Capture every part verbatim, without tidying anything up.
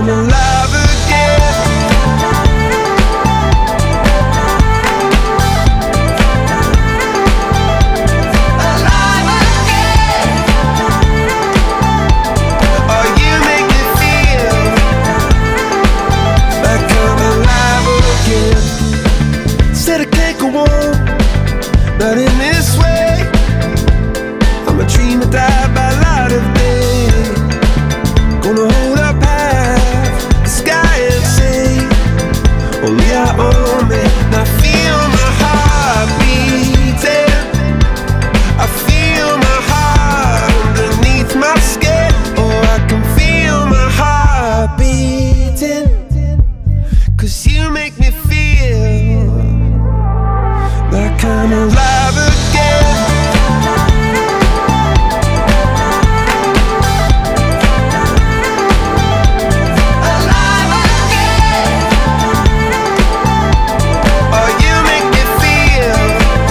come alive again. Alive again. Oh, you make me feel like I'm alive again. Said I can't go on, not in this way. I'm a dreamer, die by light of day. Gonna hold up half the sky and say, only I own me. Now feel my heart beating. I feel my heart underneath my skin. Oh, I can feel my heart beating. Cause you make me feel like I'm alive again. Alive again. Oh, you make me feel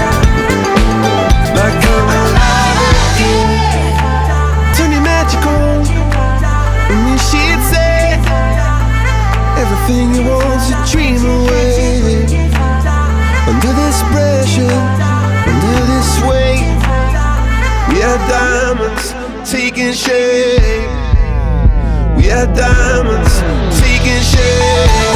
like I'm alive again. Turn your magic on, and then she'd say everything you want's a dream away. Under this pressure, under this weight, we are diamonds taking shape. We are diamonds taking shape.